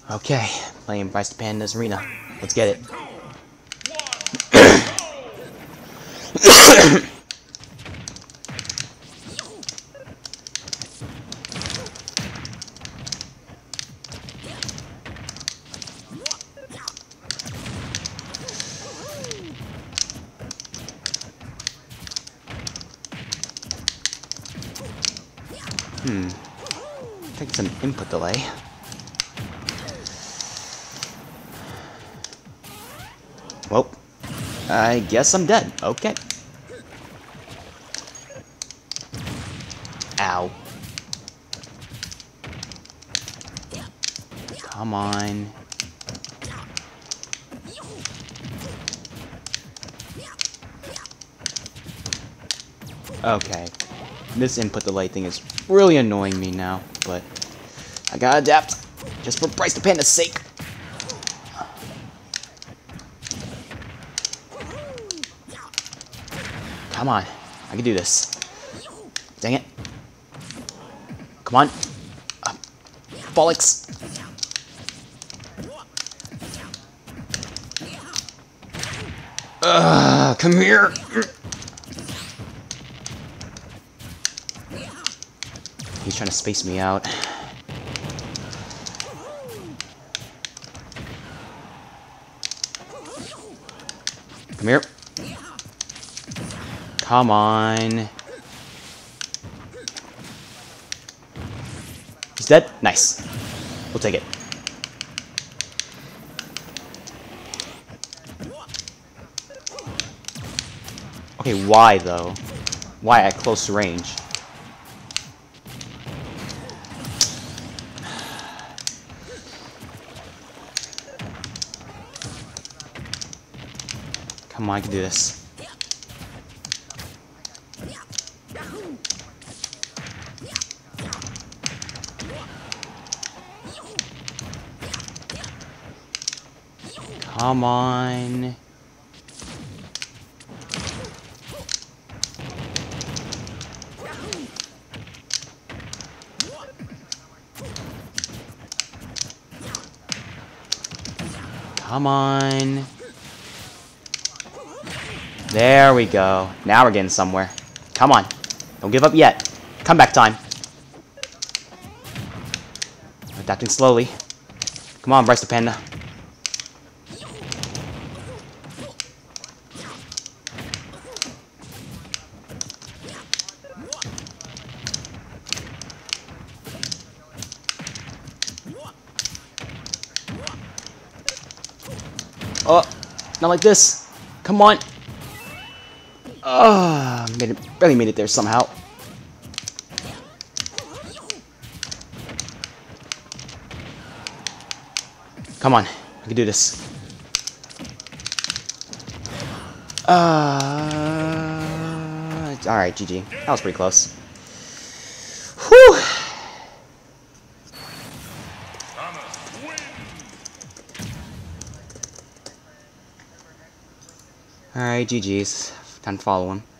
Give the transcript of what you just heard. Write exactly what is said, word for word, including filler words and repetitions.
Okay, playing Bryce the Panda's Arena. Let's get it. Hmm. I think it's an input delay. Well, I guess I'm dead. Okay. Ow. Come on. Okay. This input delay thing is really annoying me now, but I gotta adapt. Just for Bryce the Panda's sake. Come on. I can do this. Dang it. Come on. Uh, bollocks. Ugh, come here. He's trying to space me out. Come here. Come on. He's dead? Nice. We'll take it. Okay, why though? Why at close range? Come on, I can do this. Come on. Come on. There we go. Now we're getting somewhere. Come on. Don't give up yet. Comeback time. Adapting slowly. Come on, Bryce the Panda. Oh, not like this. Come on. Ah, oh, made it, barely made it there somehow. Come on, I can do this. Uh, all right, G G. That was pretty close. Whew. All right, G G's. Time to follow him.